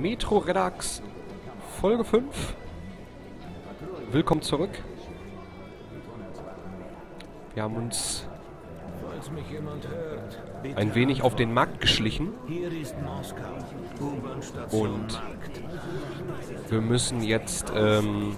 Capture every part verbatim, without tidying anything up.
Metro Redux Folge fünf. Willkommen zurück. Wir haben uns ein wenig auf den Markt geschlichen. Und wir müssen jetzt ähm,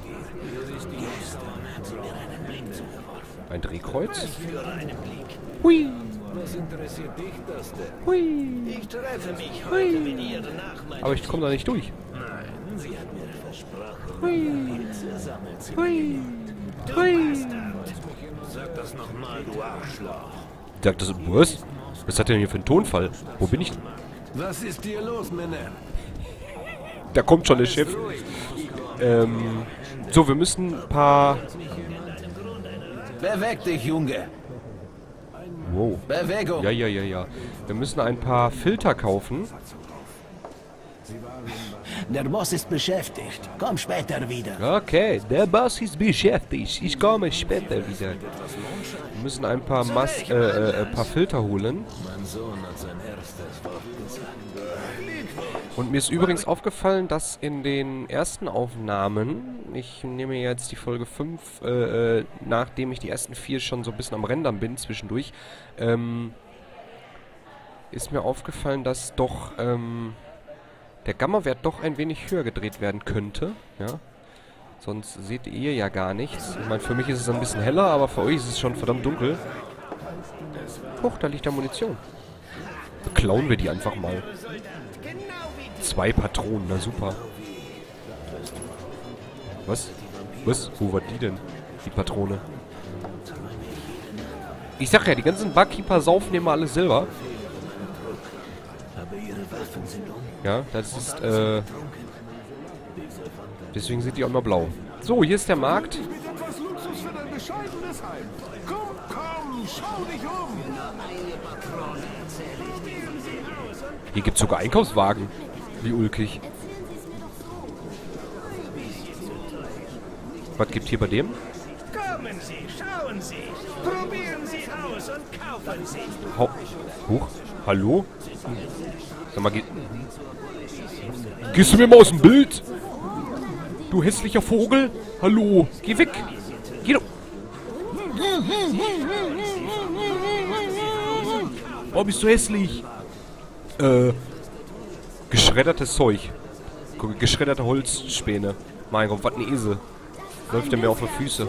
ein Drehkreuz. Hui. Was interessiert dich das denn? Hui. Ich treffe mich heute mit ihr nach meiner... Aber ich komme da nicht durch. Nein, sie hat mir versprochen, Hui. Pilze sammelt sie. Hui. Du Hui. Bastard! Sag das nochmal, du Arschloch. Sagt das was? Was hat der denn hier für einen Tonfall? Wo bin ich? Was ist hier los, Männer? Da kommt schon der Chef. Ähm, so, wir müssen ein paar... Beweg dich, Junge. Wow. Bewegung. Ja, ja, ja, ja. Wir müssen ein paar Filter kaufen. Der Boss ist beschäftigt. Komm später wieder. Okay, der Boss ist beschäftigt. Ich komme später wieder. Wir müssen ein paar Mas äh, äh, ein paar Filter holen. Mein Sohn hat sein erstes Wort gesagt. Und mir ist übrigens aufgefallen, dass in den ersten Aufnahmen, ich nehme jetzt die Folge fünf, äh, äh, nachdem ich die ersten vier schon so ein bisschen am Rendern bin zwischendurch, ähm, ist mir aufgefallen, dass doch ähm, der Gamma-Wert doch ein wenig höher gedreht werden könnte. Ja? Sonst seht ihr ja gar nichts. Ich meine, für mich ist es ein bisschen heller, aber für euch ist es schon verdammt dunkel. Huch, da liegt da Munition. Klauen wir die einfach mal. Zwei Patronen, na super. Was? Was? Wo war die denn? Die Patrone. Ich sag ja, die ganzen Barkeeper saufen immer alles selber. Ja, das ist, äh... deswegen sind die auch immer blau. So, hier ist der Markt. Hier gibt's sogar Einkaufswagen. Wie ulkig. Was gibt hier bei dem? Kommen Sie, schauen Sie, probieren Sie aus und kaufen Sie. Hau Huch. Hallo? Sag mal, geh gehst du mir mal aus dem Bild? Du hässlicher Vogel? Hallo? Geh weg. Geh doch. Warum bist du hässlich? Äh... Geschreddertes Zeug. Guck, geschredderte Holzspäne. Mein Gott, was ein Esel. Läuft der mir auf die Füße.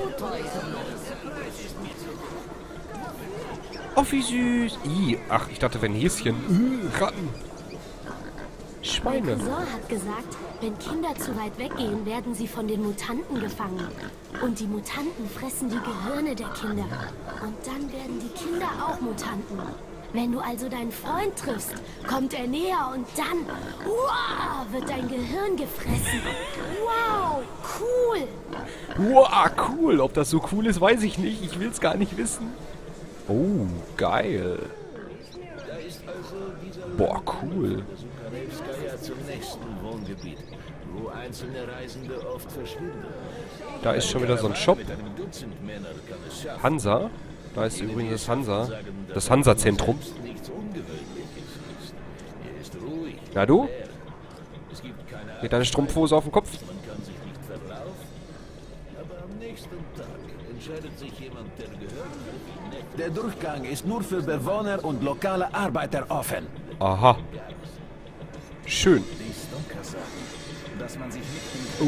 Oh, wie süß. Ih, ach, ich dachte, wenn Häschen. Uh, Ratten. Schweine. Mein Cousin hat gesagt, wenn Kinder zu weit weggehen, werden sie von den Mutanten gefangen. Und die Mutanten fressen die Gehirne der Kinder. Und dann werden die Kinder auch Mutanten. Wenn du also deinen Freund triffst, kommt er näher und dann, wow, wird dein Gehirn gefressen. Wow, cool. Wow, cool. Ob das so cool ist, weiß ich nicht. Ich will es gar nicht wissen. Oh, geil. Boah, cool. Zum nächsten Wohngebiet, wo einzelne Reisende oft verschwinden. Da ist schon wieder so ein Shop. Hansa. Da ist übrigens das Hansa. Das Hansa-Zentrum. Na du? Geht deine Strumpfhose auf den Kopf? Der Durchgang ist nur für Bewohner und lokale Arbeiter offen. Aha. Schön. Uh.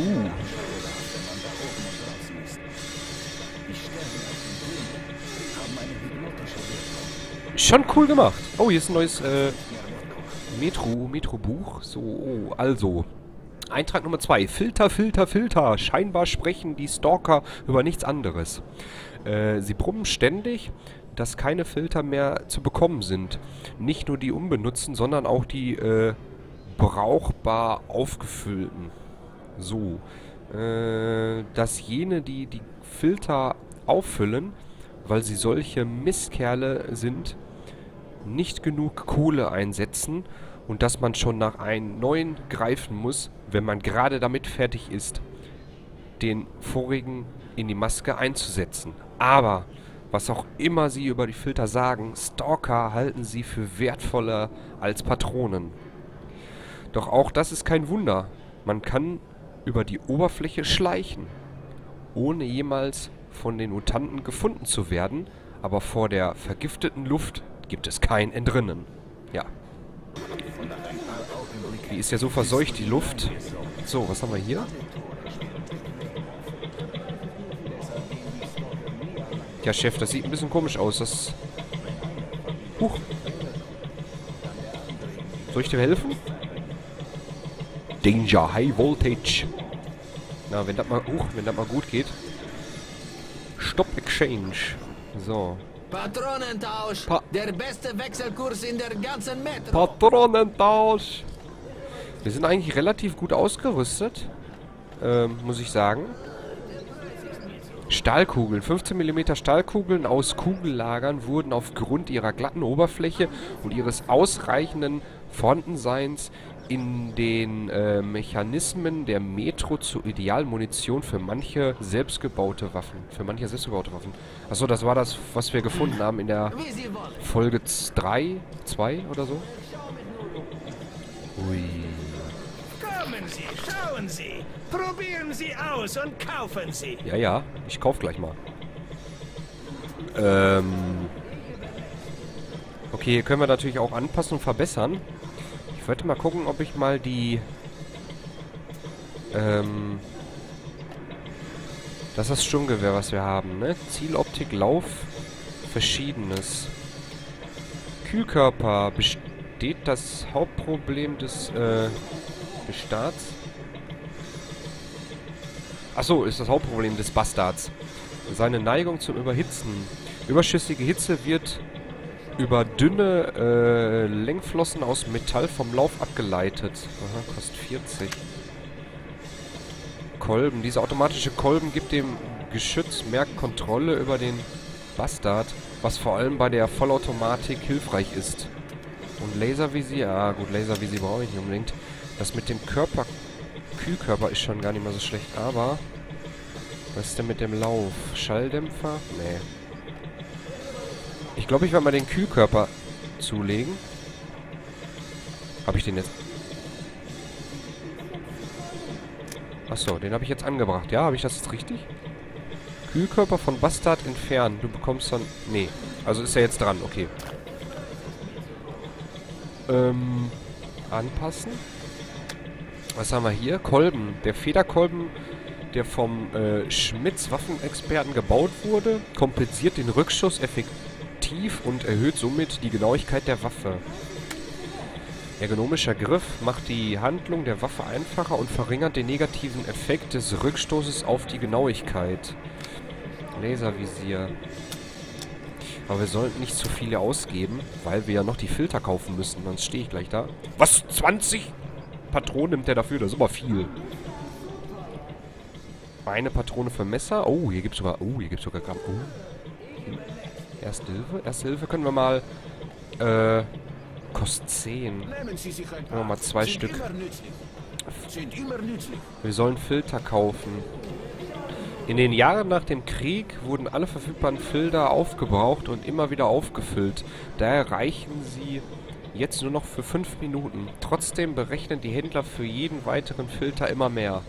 Schon cool gemacht. Oh, hier ist ein neues äh, Metro, Metro-Buch. So, also. Eintrag Nummer zwei. Filter, Filter, Filter. Scheinbar sprechen die Stalker über nichts anderes. Äh, sie brummen ständig, dass keine Filter mehr zu bekommen sind. Nicht nur die unbenutzten, sondern auch die äh, brauchbar aufgefüllten. So. Äh, dass jene, die die Filter auffüllen, weil sie solche Mistkerle sind, nicht genug Kohle einsetzen und dass man schon nach einem neuen greifen muss, wenn man gerade damit fertig ist, den vorigen in die Maske einzusetzen. Aber, was auch immer sie über die Filter sagen, Stalker halten sie für wertvoller als Patronen. Doch auch das ist kein Wunder. Man kann über die Oberfläche schleichen, ohne jemals von den Mutanten gefunden zu werden, aber vor der vergifteten Luft gibt es kein Entrinnen. Ja. Die ist ja so verseucht, die Luft. So, was haben wir hier? Ja, Chef, das sieht ein bisschen komisch aus. Das... Huch. Soll ich dir helfen? Danger, High Voltage. Na, wenn das mal, huch, wenn das mal gut geht. Stop Exchange. So. Patronentausch! Pa der beste Wechselkurs in der ganzen Metro! Patronentausch! Wir sind eigentlich relativ gut ausgerüstet. Ähm, muss ich sagen. Stahlkugeln. fünfzehn Millimeter Stahlkugeln aus Kugellagern wurden aufgrund ihrer glatten Oberfläche und ihres ausreichenden Vorhandenseins in den äh, Mechanismen der Metro zur idealen Munition für manche selbstgebaute Waffen. Für manche selbstgebaute Waffen. Achso, das war das, was wir gefunden haben in der Folge drei, zwei oder so. Ui. Kommen Sie, schauen Sie. Probieren Sie aus und kaufen Sie. Ja, ja. Ich kauf gleich mal. Ähm. Okay, hier können wir natürlich auch anpassen und verbessern. Ich wollte mal gucken, ob ich mal die... Ähm... Das ist das Sturmgewehr, was wir haben, ne? Zieloptik, Lauf, Verschiedenes. Kühlkörper. Besteht das Hauptproblem des, äh... Gestarts? Achso, ist das Hauptproblem des Bastards. Seine Neigung zum Überhitzen. Überschüssige Hitze wird über dünne äh, Lenkflossen aus Metall vom Lauf abgeleitet. Aha, kostet vierzig. Kolben. Dieser automatische Kolben gibt dem Geschütz mehr Kontrolle über den Bastard, was vor allem bei der Vollautomatik hilfreich ist. Und Laservisier. Ah, gut, Laservisier brauche ich nicht unbedingt. Das mit dem Körper... Kühlkörper ist schon gar nicht mal so schlecht, aber... Was ist denn mit dem Lauf? Schalldämpfer? Nee. Ich glaube, ich werde mal den Kühlkörper zulegen. Habe ich den jetzt... Achso, den habe ich jetzt angebracht. Ja, habe ich das jetzt richtig? Kühlkörper von Bastard entfernen. Du bekommst dann... Nee. Also ist er jetzt dran. Okay. Ähm... Anpassen. Was haben wir hier? Kolben. Der Federkolben, der vom äh, Schmitz Waffenexperten gebaut wurde, kompensiert den Rückschuss effektiv und erhöht somit die Genauigkeit der Waffe. Ergonomischer Griff macht die Handlung der Waffe einfacher und verringert den negativen Effekt des Rückstoßes auf die Genauigkeit. Laservisier. Aber wir sollten nicht zu viele ausgeben, weil wir ja noch die Filter kaufen müssen. Sonst stehe ich gleich da. Was? zwanzig Patronen nimmt der dafür? Das ist aber viel. Eine Patrone für Messer. Oh, hier gibt es sogar... Oh, hier gibt es sogar Gramm... Oh. Erste Hilfe? Erste Hilfe können wir mal... Äh... Kostet zehn. Nehmen wir mal zwei Stück. Wir sollen Filter kaufen. In den Jahren nach dem Krieg wurden alle verfügbaren Filter aufgebraucht und immer wieder aufgefüllt. Daher reichen sie jetzt nur noch für fünf Minuten. Trotzdem berechnen die Händler für jeden weiteren Filter immer mehr.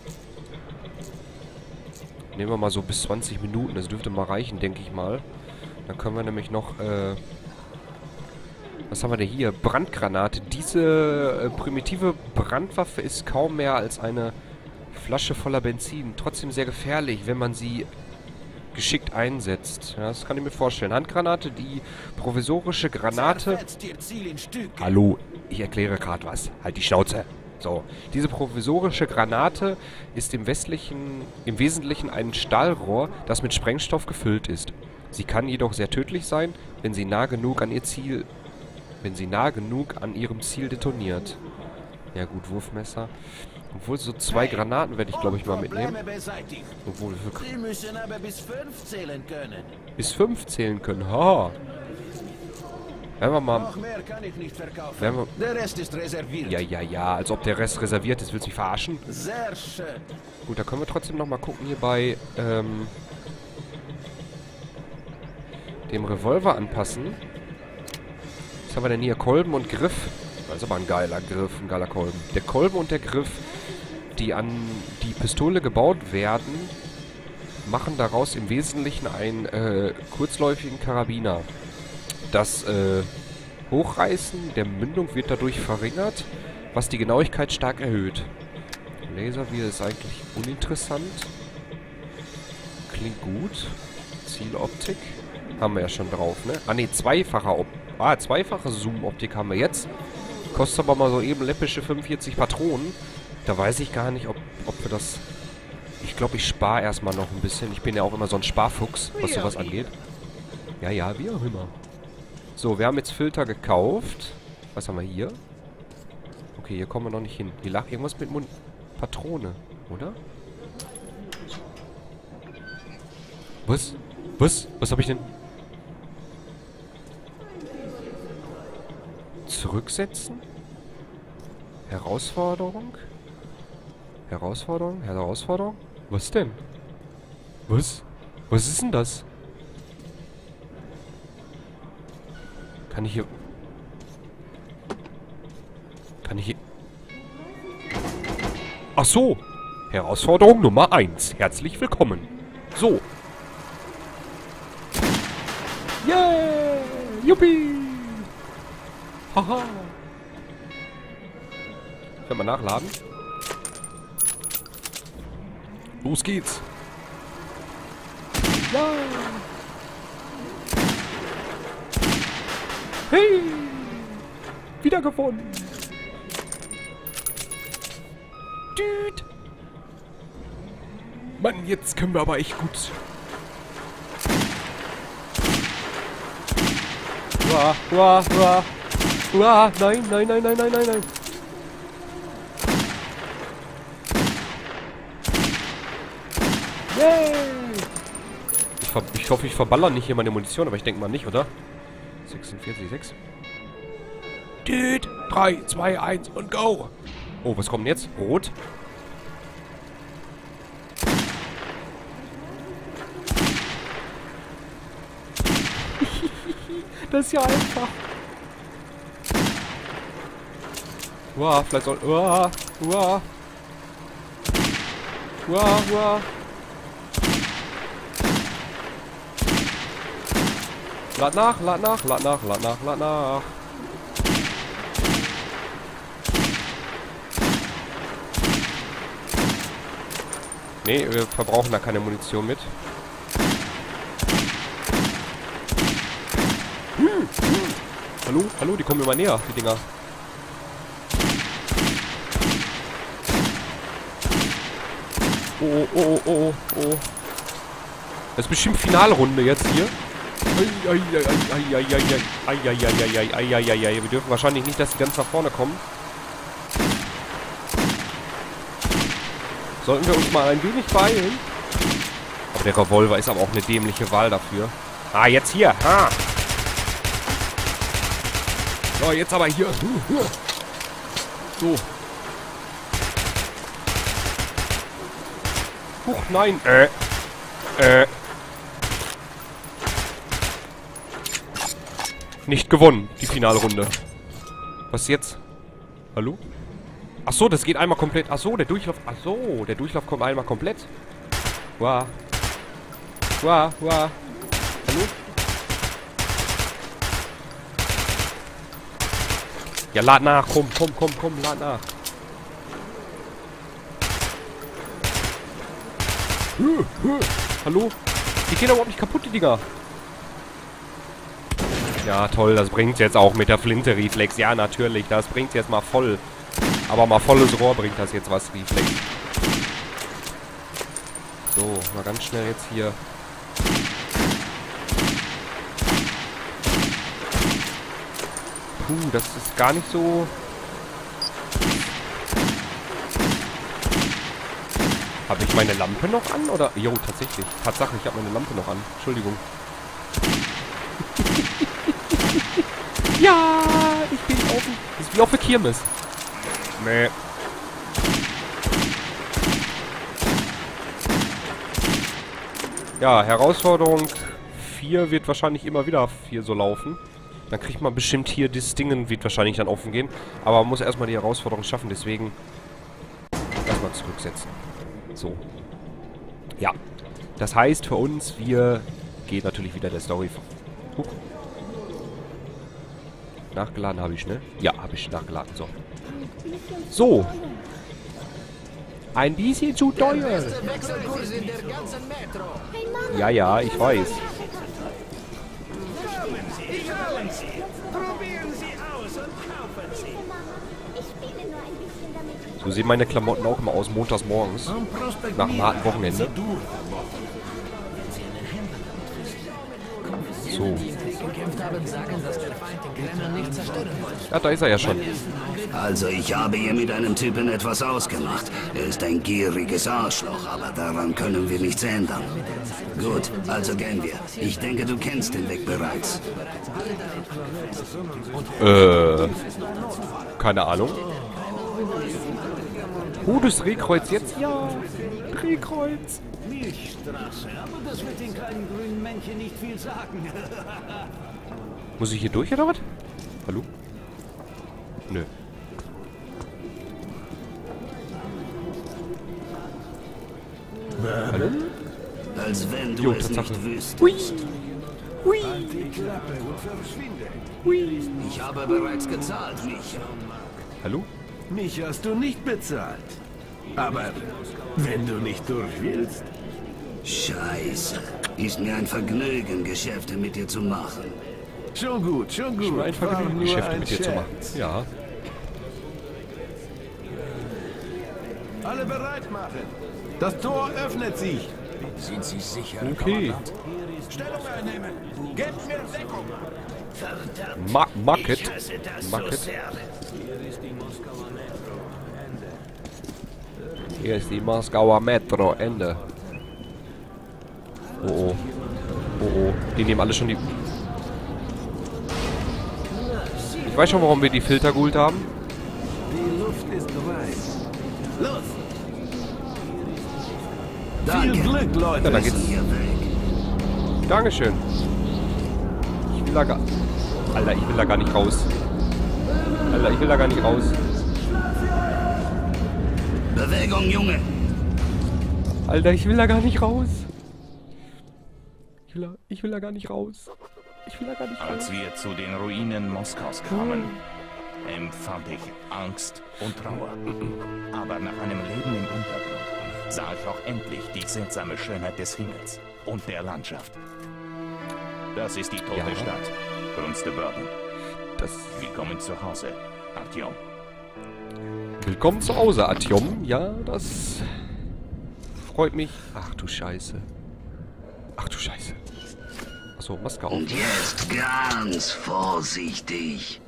Nehmen wir mal so bis zwanzig Minuten. Das dürfte mal reichen, denke ich mal. Dann können wir nämlich noch... Äh Was haben wir denn hier? Brandgranate. Diese äh, primitive Brandwaffe ist kaum mehr als eine Flasche voller Benzin. Trotzdem sehr gefährlich, wenn man sie geschickt einsetzt. Ja, das kann ich mir vorstellen. Handgranate, die provisorische Granate... Hallo, ich erkläre gerade was. Halt die Schnauze. So, diese provisorische Granate ist im, westlichen, im Wesentlichen ein Stahlrohr, das mit Sprengstoff gefüllt ist. Sie kann jedoch sehr tödlich sein, wenn sie nah genug an ihr Ziel... wenn sie nah genug an ihrem Ziel detoniert. Ja gut, Wurfmesser. Obwohl, so zwei Granaten werde ich, glaube ich, mal mitnehmen. Obwohl, Sie müssen aber bis fünf zählen können. Bis fünf zählen können, ha. Werden wir mal... Noch mehr kann ich nicht verkaufen. Wir, der Rest ist reserviert. ja, ja, ja, als ob der Rest reserviert ist. Willst du mich verarschen? Sehr schön. Gut, da können wir trotzdem noch mal gucken hier bei, ähm... dem Revolver anpassen. Was haben wir denn hier? Kolben und Griff. Das ist aber ein geiler Griff, ein geiler Kolben. Der Kolben und der Griff, die an die Pistole gebaut werden, machen daraus im Wesentlichen einen äh, kurzläufigen Karabiner. Das äh, Hochreißen der Mündung wird dadurch verringert, was die Genauigkeit stark erhöht. Laserwheel ist eigentlich uninteressant. Klingt gut. Zieloptik haben wir ja schon drauf, ne? Ah ne, zweifacher Op ah, zweifache Zoom-Optik haben wir jetzt. Kostet aber mal so eben läppische fünfundvierzig Patronen. Da weiß ich gar nicht, ob, ob wir das... Ich glaube, ich spare erstmal noch ein bisschen. Ich bin ja auch immer so ein Sparfuchs, was sowas angeht. Ja, ja, wie auch immer. So, wir haben jetzt Filter gekauft. Was haben wir hier? Okay, hier kommen wir noch nicht hin. Hier lag irgendwas mit Mund... Patrone, oder? Was? Was? Was habe ich denn? Zurücksetzen? Herausforderung? Herausforderung? Herausforderung? Was denn? Was? Was ist denn das? Kann ich hier... Kann ich hier... Ach so. Herausforderung Nummer eins. Herzlich willkommen. So. Yeah! Yuppie! Haha! Können wir nachladen? Los geht's! Ja! Hey! Wieder gewonnen! Düt! Mann, jetzt können wir aber echt gut. Uah, uah, uah. Uah, nein, nein, nein, nein, nein, nein, nein. Yay! Ich, ver ich hoffe, ich verballere nicht hier meine Munition, aber ich denke mal nicht, oder? sechsundvierzig, sechs. Düt! drei, zwei, eins und go! Oh, was kommt denn jetzt? Rot? Das ist ja einfach. Uah, vielleicht soll... Uah, uah. Uah, uah. Lad nach, lad nach, lad nach, lad nach, lad nach. Nee, wir verbrauchen da keine Munition mit. Hm, hm. Hallo, hallo, die kommen immer näher, die Dinger. Oh, oh, oh, oh, oh. Das ist bestimmt Finalrunde jetzt hier. Wir dürfen wahrscheinlich nicht, dass die ganz nach vorne kommen. Sollten wir uns mal ein wenig beeilen. Aber der Revolver ist aber auch eine dämliche Wahl dafür. Ah, jetzt hier. Ah. So, jetzt aber hier. So. Huch, nein. Äh. Äh. Nicht gewonnen, die Finalrunde. Was jetzt? Hallo? Ach so, das geht einmal komplett. Ach so, der Durchlauf. Ach so, der Durchlauf kommt einmal komplett. Wow. Wow, wow. Hallo? Ja, lad nach. Komm, komm, komm, komm, lad nach. Huh, huh. Hallo? Die gehen überhaupt nicht kaputt, die Dinger. Ja, toll, das bringt jetzt auch mit der Flinte Reflex. Ja, natürlich, das bringt jetzt mal voll. Aber mal volles Rohr bringt das jetzt was, Reflex. So, mal ganz schnell jetzt hier. Puh, das ist gar nicht so... Habe ich meine Lampe noch an, oder? Jo, tatsächlich. Tatsache, ich habe meine Lampe noch an. Entschuldigung. Ja, ich bin offen. Das ist wie auf der Kirmes. Nee. Ja, Herausforderung vier wird wahrscheinlich immer wieder hier so laufen. Dann kriegt man bestimmt hier das Ding, wird wahrscheinlich dann offen gehen. Aber man muss erstmal die Herausforderung schaffen, deswegen erstmal zurücksetzen. So. Ja. Das heißt für uns, wir gehen natürlich wieder der Story. Huch. Nachgeladen habe ich, ne? Ja, habe ich nachgeladen. So. So. Ein bisschen zu teuer. Ja, ja, ich weiß. Schauen Sie, probieren Sie aus und kaufen Sie. So sehen meine Klamotten auch immer aus, montags morgens. Nach einem harten Wochenende. So. Ja, da ist er ja schon. Also ich habe hier mit einem Typen etwas ausgemacht. Er ist ein gieriges Arschloch, aber daran können wir nichts ändern. Gut, also gehen wir. Ich denke, du kennst den Weg bereits. Äh, keine Ahnung. Oh, das Drehkreuz jetzt? Ja, Drehkreuz. Milchstraße, aber das wird den kleinen grünen Männchen nicht viel sagen. Muss ich hier durch oder was? Hallo? Nö. Hallo? Als wenn du Jo, es Tatsache. nicht wüsstest. Hui. Hui. Hui. Ich habe bereits gezahlt, Micha. Hallo? Mich hast du nicht bezahlt. Aber wenn du nicht durch willst... Scheiße. Ist mir ein Vergnügen, Geschäfte mit dir zu machen. Schon gut, schon gut. Schon ein Vergnügen, nur Geschäfte ein mit dir zu machen. Scherz. Ja. Alle bereit machen. Das Tor öffnet sich. Sind Sie sicher, Okay. Stellung einnehmen. Gebt mir Deckung. Verdammt, Ma ich Market. hasse das Market. so sehr. Hier ist die Moskauer Metro. Ende. Oh oh. Oh oh. Die nehmen alle schon die... Ich weiß schon, warum wir die Filter geholt haben. Die Luft ist weiß. Los! Danke. Viel Glück, Leute. Ja, da geht's. Hier weg. Dankeschön. Ich will da gar... Alter, ich will da gar nicht raus. Alter, ich will da gar nicht raus. Bewegung, Junge. Alter, ich will da gar nicht raus. Ich will da, ich will da gar nicht raus. Ich will da gar nicht raus. Als wir zu den Ruinen Moskaus kamen, empfand ich Angst und Trauer. Aber nach einem Leben im Untergrund sah ich auch endlich die seltsame Schönheit des Himmels und der Landschaft. Das ist die tote Ja. Stadt, Brunstebörden. Das... Willkommen zu Hause, Artyom. Willkommen zu Hause, Artyom. Ja, das... freut mich. Ach du Scheiße. Ach du Scheiße. Achso, Maske auf. Und jetzt ganz vorsichtig.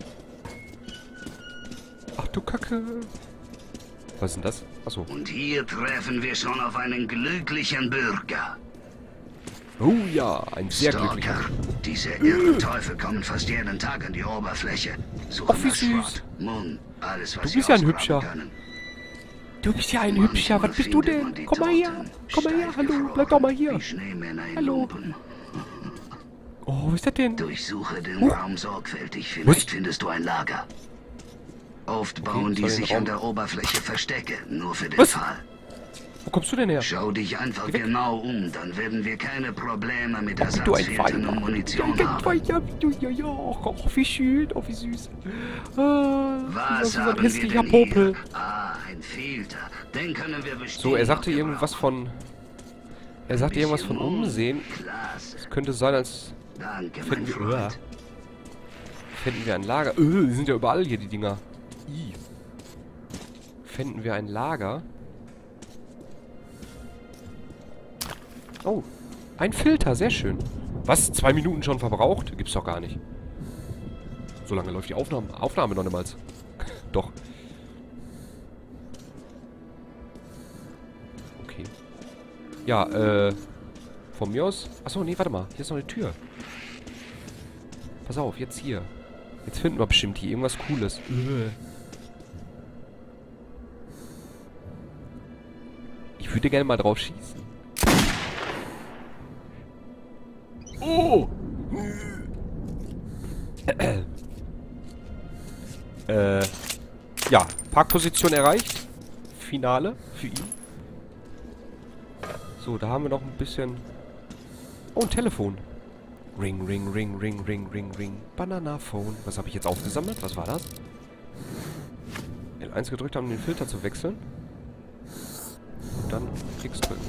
Ach du Kacke. Was ist denn das? Achso. Und hier treffen wir schon auf einen glücklichen Bürger. Oh ja, ein sehr glücklicher. Stalker. Diese irren Teufel kommen fast jeden Tag an die Oberfläche. Suchen Ach, wie nach süß. Schrott, Mund, alles, was Du sie bist ja ein ausgraben Hübscher. können. Du bist ja ein Manchmal Hübscher. Was bist du findet man denn? die Komm mal her. Toten Komm mal her. steif Hallo. gefroren, Bleib doch mal hier. wie Schneemänner in Hallo. Lumpen. Oh, was ist das denn? Durchsuche den Huch. Raum sorgfältig, Was? vielleicht findest du ein Lager. Oft bauen das die war den sich Raum. an der Oberfläche Verstecke, nur für den Was? Fall. Wo kommst du denn her? Schau dich einfach Geh weg. genau um, dann werden wir keine Probleme mit Du ein Ersatzfiltern und Feiner. Munition Ja, haben. ja, ja, ja, ja. Oh, wie schön. Oh, wie süß. Ah, Was so ein haben wir hässlicher denn Popel. hier? Ah, ein Filter. Den können wir bestimmt So, er sagte noch irgendwas gebrauchen. von... Er sagte irgendwas von Umsehen. Klasse. Es könnte sein, als Danke, mein finden wir, Freund. finden wir ein Lager. Öh, die sind ja überall hier, die Dinger. I. Finden wir ein Lager. Oh, ein Filter, sehr schön. Was? Zwei Minuten schon verbraucht? Gibt's doch gar nicht. So lange läuft die Aufnahme, Aufnahme noch niemals. Doch. Okay. Ja, äh... Von mir aus... Achso, nee, warte mal. Hier ist noch eine Tür. Pass auf, jetzt hier. Jetzt finden wir bestimmt hier irgendwas Cooles. Äh. Ich würde gerne mal drauf schießen. Oh! Parkposition erreicht. Finale für ihn. So, da haben wir noch ein bisschen... Oh, ein Telefon. Ring, ring, ring, ring, ring, ring, ring. Bananaphone. Was habe ich jetzt aufgesammelt? Was war das? L eins gedrückt haben, um den Filter zu wechseln. Und dann X drücken.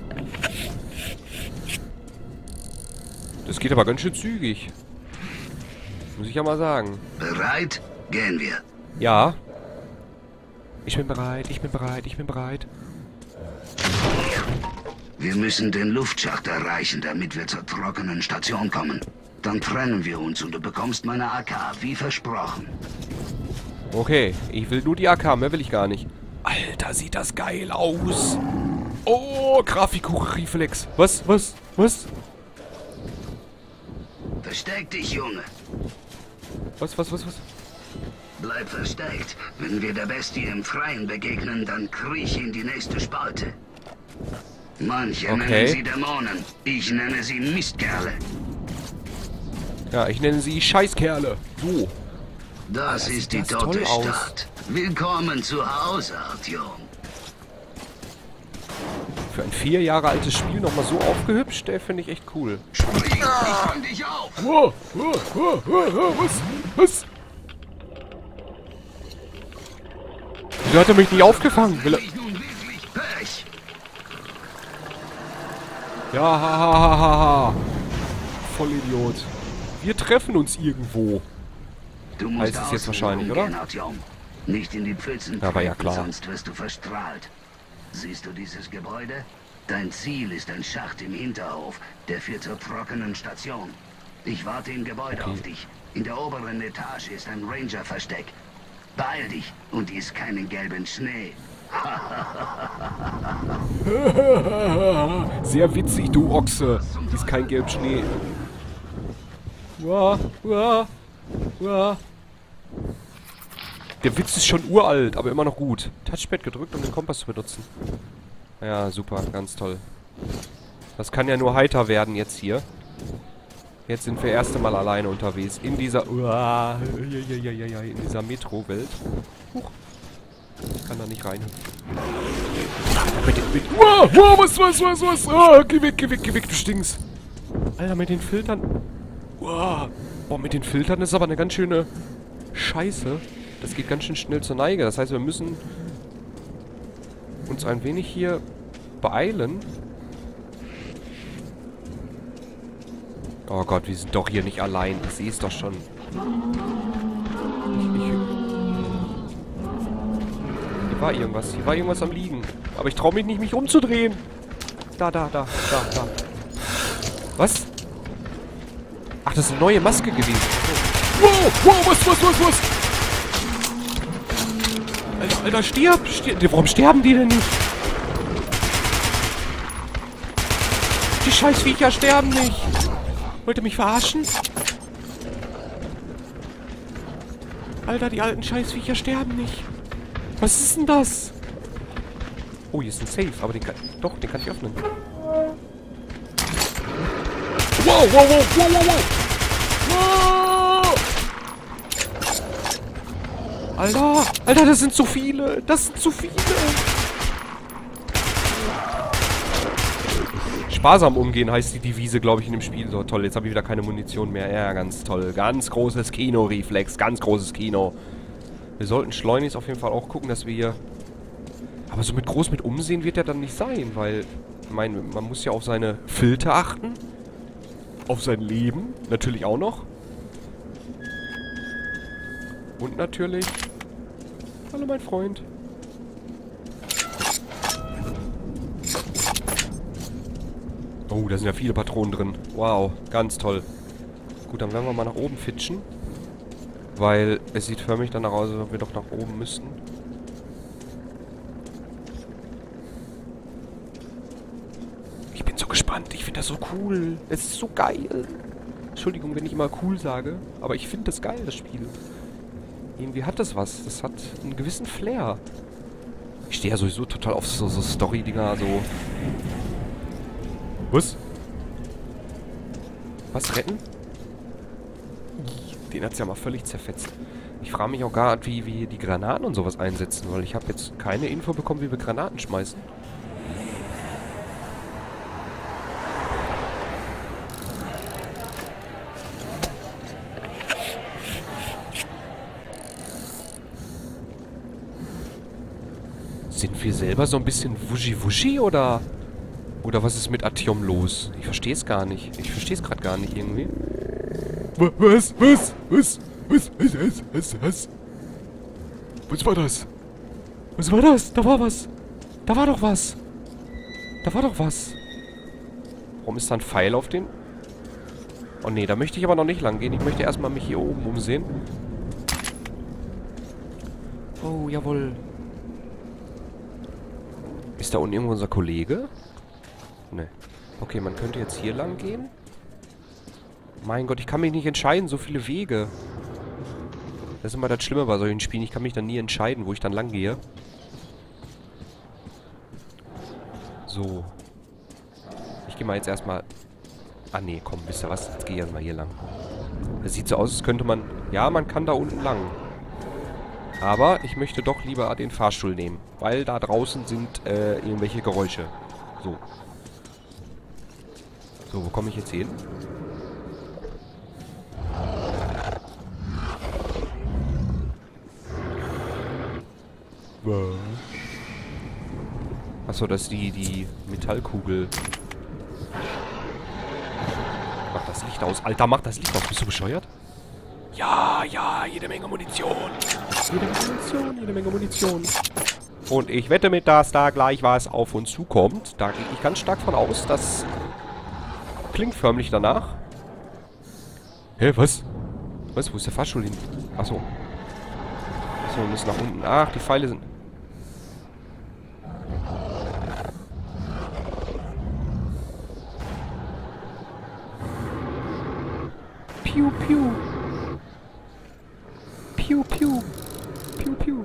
Das geht aber ganz schön zügig. Muss ich ja mal sagen. Bereit? Gehen wir. Ja. Ich bin bereit, ich bin bereit, ich bin bereit. Wir müssen den Luftschacht erreichen, damit wir zur trockenen Station kommen. Dann trennen wir uns und du bekommst meine A K, wie versprochen. Okay, ich will nur die A K, mehr will ich gar nicht. Alter, sieht das geil aus. Oh, Grafikhoch-Reflex. Was, was, was? Versteck dich, Junge. Was, was, was, was? Bleib versteckt. Wenn wir der Bestie im Freien begegnen, dann kriech in die nächste Spalte. Manche Okay. nennen sie Dämonen. Ich nenne sie Mistkerle. Ja, ich nenne sie Scheißkerle. So. Das Ah, ist sieht die das tote toll aus. Stadt. Willkommen zu Hause, Artyom. Für ein vier Jahre altes Spiel nochmal so aufgehübscht, der finde ich echt cool. Spring, ich fang dich auf. Oh, oh, oh, oh, oh, was? Was? Wieso hat er mich nicht aufgefangen? Will er... Ich nun wirklich Pech. Ja, ha, ha, ha, ha, ha. Vollidiot. Wir treffen uns irgendwo. Du musst Heißt es jetzt außen wahrscheinlich, rumgehen, oder? Artyom. Nicht in die Pfützen Ja, war ja treten, klar. sonst wirst du verstrahlt. Siehst du dieses Gebäude? Dein Ziel ist ein Schacht im Hinterhof, der führt zur trockenen Station. Ich warte im Gebäude Okay. auf dich. In der oberen Etage ist ein Ranger-Versteck. Beeil dich und iss keinen gelben Schnee. Sehr witzig, du Ochse. Ist kein gelb Schnee. Uah, uah, uah. Der Witz ist schon uralt, aber immer noch gut. Touchpad gedrückt, um den Kompass zu benutzen. Ja, super, ganz toll. Das kann ja nur heiter werden jetzt hier. Jetzt sind wir erst einmal alleine unterwegs. In dieser... Uah, in dieser Metro-Welt. Huch. Ich kann da nicht rein. Mit den... Mit, wow, wow, was, was, was, was? Oh, geh weg, geh weg, geh weg, du stinkst. Alter, mit den Filtern... Wow. Boah, mit den Filtern ist aber eine ganz schöne Scheiße. Das geht ganz schön schnell zur Neige. Das heißt, wir müssen uns ein wenig hier beeilen. Oh Gott, wir sind doch hier nicht allein. Ich sehe es doch schon. Ich, ich, hier war irgendwas. Hier war irgendwas am Liegen. Aber ich traue mich nicht, mich umzudrehen. Da, da, da, da, da. Was? Ach, das ist eine neue Maske gewesen. Wow, wow, was, was, was, was? Alter, Alter, stirb, stirb. Warum sterben die denn nicht? Die Scheißviecher sterben nicht. Wollt ihr mich verarschen? Alter, die alten Scheißviecher sterben nicht. Was ist denn das? Oh, hier ist ein Safe, aber den kann... Doch, den kann ich öffnen. Wow, wow, wow, wow, wow, wow! Wow! Alter, Alter, das sind zu viele. Das sind zu viele. Sparsam umgehen heißt die Devise, glaube ich, in dem Spiel. So, toll, jetzt habe ich wieder keine Munition mehr. Ja, ganz toll. Ganz großes Kino-Reflex. Ganz großes Kino. Wir sollten schleunigst auf jeden Fall auch gucken, dass wir hier... Aber so mit groß mit Umsehen wird er dann nicht sein, weil... Ich meine, man muss ja auf seine Filter achten. Auf sein Leben. Natürlich auch noch. Und natürlich... Hallo, mein Freund. Oh, da sind ja viele Patronen drin. Wow, ganz toll. Gut, dann werden wir mal nach oben fitschen. Weil es sieht für mich danach aus, als ob wir doch nach oben müssten. Ich bin so gespannt. Ich finde das so cool. Es ist so geil. Entschuldigung, wenn ich immer cool sage. Aber ich finde das geil, das Spiel. Irgendwie hat das was. Das hat einen gewissen Flair. Ich stehe ja sowieso total auf so, so Story-Dinger, so... Was? Was retten? Den hat's ja mal völlig zerfetzt. Ich frage mich auch gar, wie wir die Granaten und sowas einsetzen, weil ich habe jetzt keine Info bekommen, wie wir Granaten schmeißen. Sind wir selber so ein bisschen wuschi-wuschi oder... Oder was ist mit Artyom los? Ich verstehe es gar nicht. Ich verstehe es gerade gar nicht irgendwie. Was? Was? Was? Was? Was? Was? Was? Was? Was war das? Was war das? Da war was. Da war doch was. Da war doch was. Warum ist da ein Pfeil auf den? Oh nee, da möchte ich aber noch nicht lang gehen. Ich möchte erstmal mich hier oben umsehen. Oh, jawohl. Ist da unten irgendwo unser Kollege? Ne. Okay, man könnte jetzt hier lang gehen. Mein Gott, ich kann mich nicht entscheiden. So viele Wege. Das ist immer das Schlimme bei solchen Spielen. Ich kann mich dann nie entscheiden, wo ich dann lang gehe. So. Ich gehe mal jetzt erstmal... Ah, nee, komm, wisst ihr was? Jetzt gehe ich erstmal hier lang. Das sieht so aus, als könnte man... Ja, man kann da unten lang. Aber ich möchte doch lieber den Fahrstuhl nehmen. Weil da draußen sind äh, irgendwelche Geräusche. So. So, wo komme ich jetzt hin? Achso, das ist die, die Metallkugel. Mach das Licht aus. Alter, mach das Licht aus. Bist du bescheuert? Ja, ja, jede Menge Munition. Jede Menge Munition, jede Menge Munition. Und ich wette mit, dass da gleich was auf uns zukommt. Da gehe ich ganz stark von aus. Das klingt förmlich danach. Hä, was? Was? Wo ist der Fahrstuhl hin? Achso. Achso, wir müssen nach unten. Ach, die Pfeile sind... Piu, piu. Piu, piu. Piu, piu.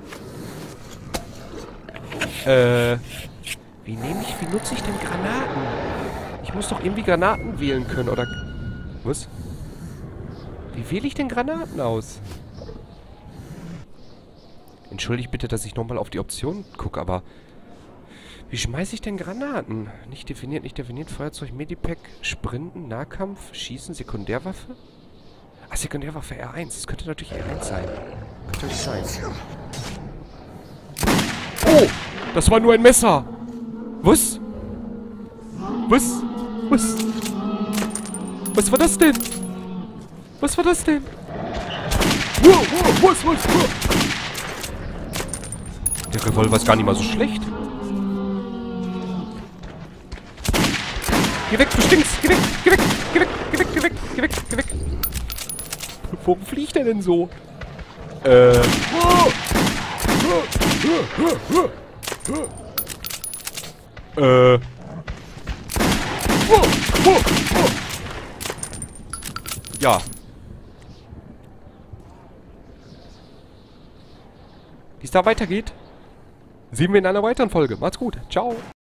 Äh... Wie nehme ich... Wie nutze ich denn Granaten? Ich muss doch irgendwie Granaten wählen können, oder... Was? Wie wähle ich denn Granaten aus? Entschuldigt bitte, dass ich nochmal auf die Option gucke, aber... Wie schmeiße ich denn Granaten? Nicht definiert, nicht definiert. Feuerzeug, Medipack, Sprinten, Nahkampf, Schießen, Sekundärwaffe? Ah, Sekundärwaffe R eins. Das könnte natürlich R eins sein. Könnte nicht sein. Oh! Das war nur ein Messer! Was? Was? Was? Was war das denn? Was war das denn? Wow, wow, was, was, was? Der Revolver ist gar nicht mal so schlecht. Geh weg, du stinkst! Geh weg, geh weg, geh weg, geh weg, geh weg, geh weg, geh weg. Wo fliegt der denn so? Äh... Äh... Ja. Wie es da weitergeht, sehen wir in einer weiteren Folge. Macht's gut. Ciao.